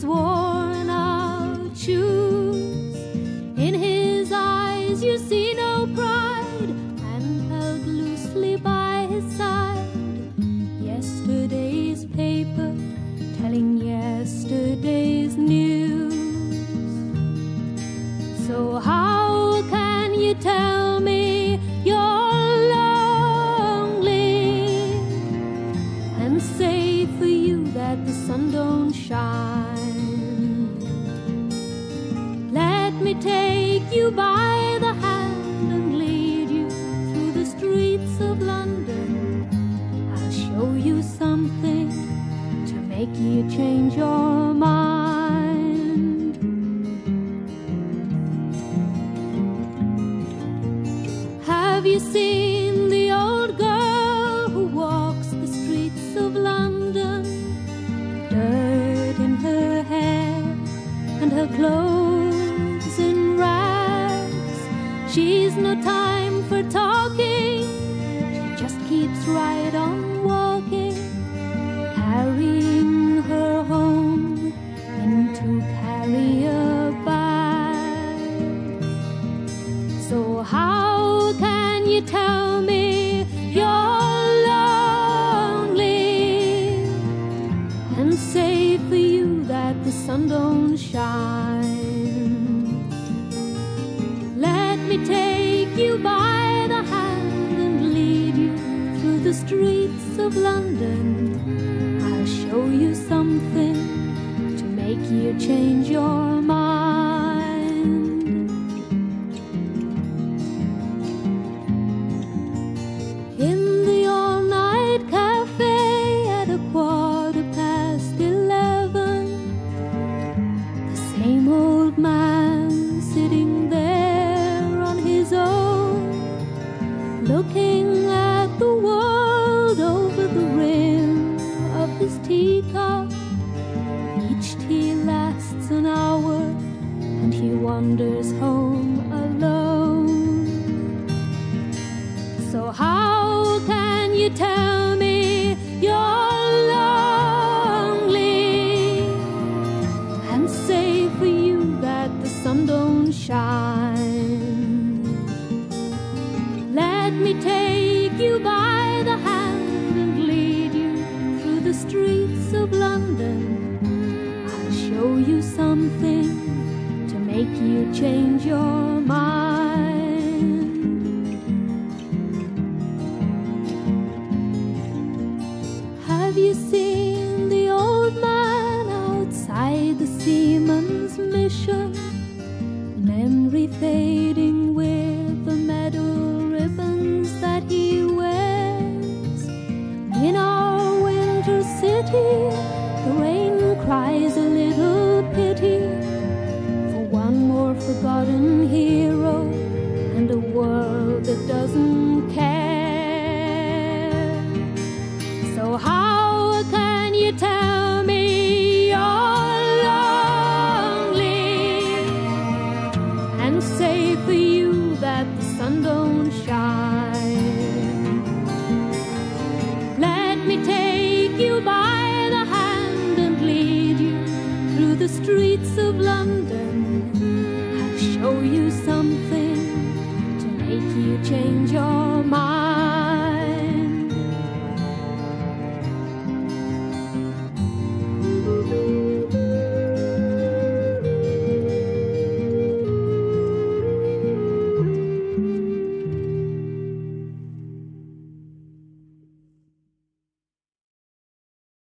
worn out shoes. In his eyes you see no pride, and held loosely by his side yesterday's paper telling yesterday's news. So how can you tell me you're lonely and say for you that the sun don't shine? Let me take you by the hand and lead you through the streets of London. I'll show you something to make you change your mind. Have you seen the old girl who walks the streets of London? Dirt in her hair and her clothes in rags. She's no time for talking, she just keeps right on walking, carrying her home into carrier bag. So how can you tell me you're lonely and say for you that the sun don't shine? Let me take you by the hand and lead you through the streets of London. I'll show you something to make you change your mind. In the all-night cafe at 11:15, the same old man sitting there on his own, looking at the world over the rim of his teacup. Each tea lasts an hour and he wanders home alone. So how can you tell me you're lonely and say for you that the sun don't shine? Let me take you by the hand and lead you through the streets of London. I'll show you something to make you change your mind. Have you seen the old man outside the Seaman's Mission? Memory fading with the medal ribbons that he wears. In our winter city, the rain cries a little pity for one more forgotten hero and a world that doesn't care. So how can you tell me you're lonely and say for you that the sun don't shine? Let me take you by the hand and lead you through the streets of London. I'll show you something to make you change your mind.